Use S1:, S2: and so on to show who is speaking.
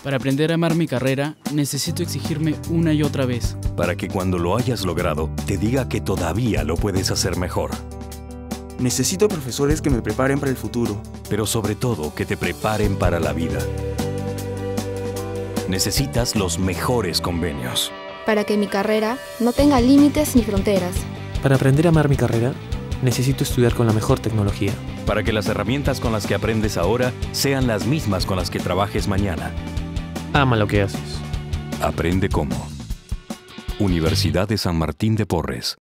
S1: Para aprender a amar mi carrera, necesito exigirme una y otra vez.
S2: Para que cuando lo hayas logrado, te diga que todavía lo puedes hacer mejor.
S3: Necesito profesores que me preparen para el futuro.
S2: Pero sobre todo, que te preparen para la vida. Necesitas los mejores convenios.
S4: Para que mi carrera no tenga límites ni fronteras.
S5: Para aprender a amar mi carrera, necesito estudiar con la mejor tecnología.
S2: Para que las herramientas con las que aprendes ahora sean las mismas con las que trabajes mañana.
S5: Ama lo que haces.
S2: Aprende cómo. Universidad de San Martín de Porres.